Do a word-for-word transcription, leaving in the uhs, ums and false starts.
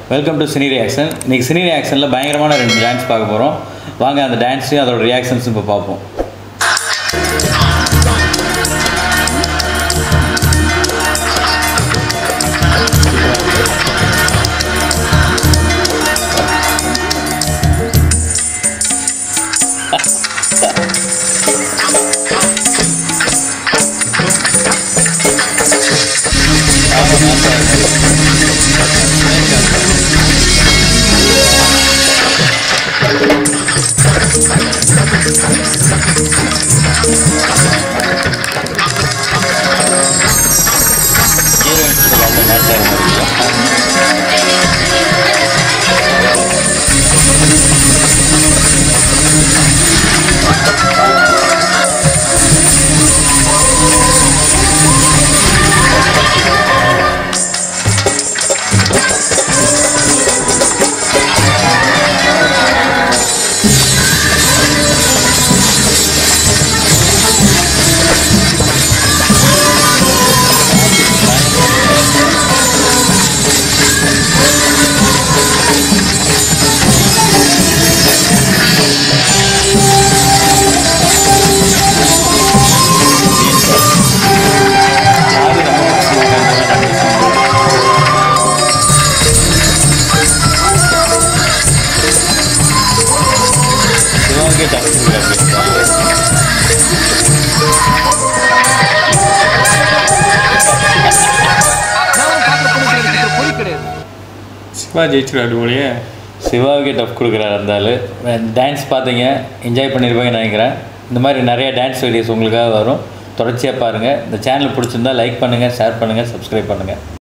Welcome to cine reaction. இன்றைக்கி cine ரியாக்ஷனில் பயங்கரமான ரெண்டு டான்ஸ் பார்க்க போகிறோம். வாங்க அந்த டான்ஸையும் அதோட ரியாக்ஷன்ஸும் இப்போ பார்ப்போம். சிவா ஜெயிச்சுடாரு போலியே. சிவாவுக்கே டஃப் கொடுக்குறாரு அந்த ஆள். டான்ஸ் பார்த்தீங்க, என்ஜாய் பண்ணியிருப்பாங்கன்னு நினைக்கிறேன். இந்த மாதிரி நிறைய டான்ஸ் வீடியோஸ் உங்களுக்காக வரும். தொடர்ச்சியாக பாருங்கள். இந்த சேனல் பிடிச்சிருந்தா லைக் பண்ணுங்கள், ஷேர் பண்ணுங்கள், சப்ஸ்கிரைப் பண்ணுங்கள்.